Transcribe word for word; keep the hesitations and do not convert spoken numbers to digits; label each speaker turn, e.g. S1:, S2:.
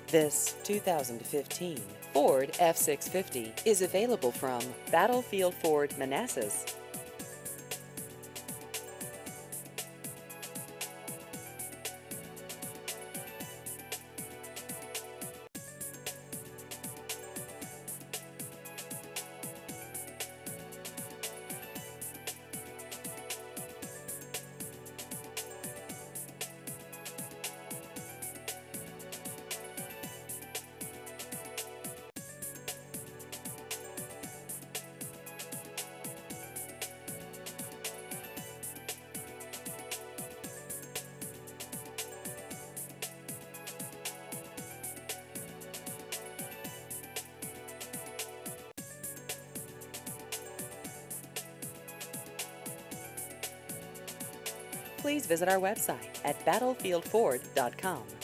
S1: This two thousand fifteen Ford F six fifty is available from Battlefield Ford Manassas. Please visit our website at battlefield ford dot com.